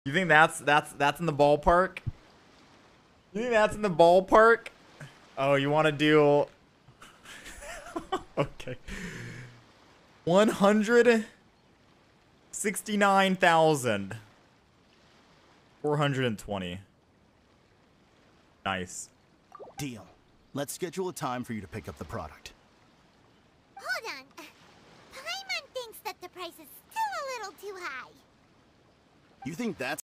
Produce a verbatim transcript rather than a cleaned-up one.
You think that's that's that's in the ballpark? You think that's in the ballpark? Oh, you want to do? Okay. One hundred sixty-nine thousand four hundred and twenty. Nice. Deal. Let's schedule a time for you to pick up the product. Hold on. Paimon thinks that the price is still a little too high. You think that's